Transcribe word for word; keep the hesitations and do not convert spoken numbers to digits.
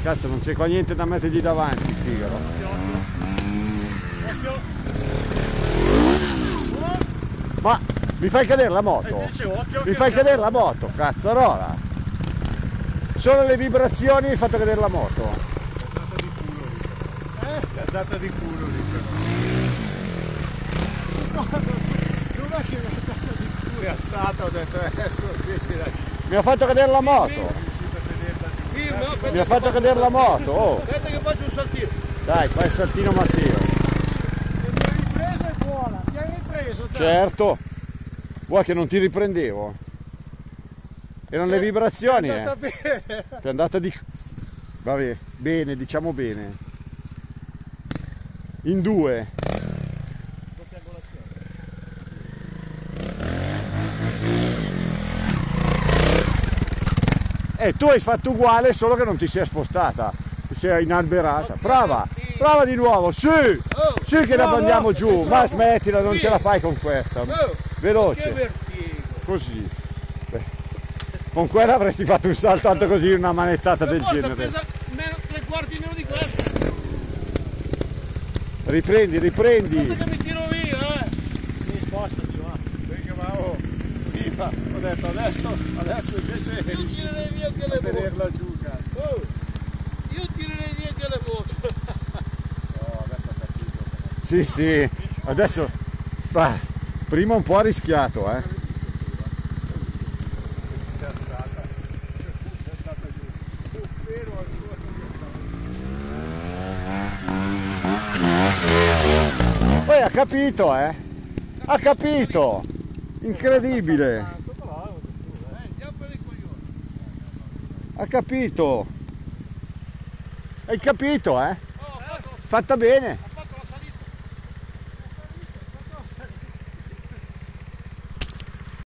cazzo, non c'è qua niente da mettergli davanti, Figaro. Ma mi fai cadere la moto? Mi fai cadere la moto, cazzarola! Solo le vibrazioni hai fatto cadere la moto. Eh? È andata di culo, dice. Dov'è che è andata di culo? Si è alzata, ho detto adesso invece da... Mi ha fatto cadere la moto! Mi ha fatto cadere la moto! Oh. Aspetta che faccio un saltino! Dai, fai il saltino Matteo! Mi hai ripreso è buona! Mi hai ripreso! Dai. Certo! Vuoi che non ti riprendevo? Erano le vibrazioni, è andata eh! Bene. Ti è andata di... Vabbè, bene, diciamo bene. In due. E eh, tu hai fatto uguale, solo che non ti sei spostata, ti sei inalberata. Prova, prova di nuovo, sì, sì che la mandiamo giù, ma smettila, non ce la fai con questa. Veloce, così. Beh, con quella avresti fatto un salto alto così, una manettata del genere. Pesa meno, tre quarti meno di questo. Riprendi, riprendi. Aspetta che mi tiro via, eh. Mi spostati, va. Venga, va, oh. Viva. Ho detto adesso, adesso invece io tirerei via anche le tenerla giù, cazzo. Oh. Io tirerei via anche le moto. No, adesso ho capito. Sì, sì, adesso ah, prima un po' ha rischiato, eh. Si è alzata. È andata giù. Vero ancora. Poi ha capito, eh. Ha capito. Incredibile. Ha capito. Hai capito, eh? Fatta bene.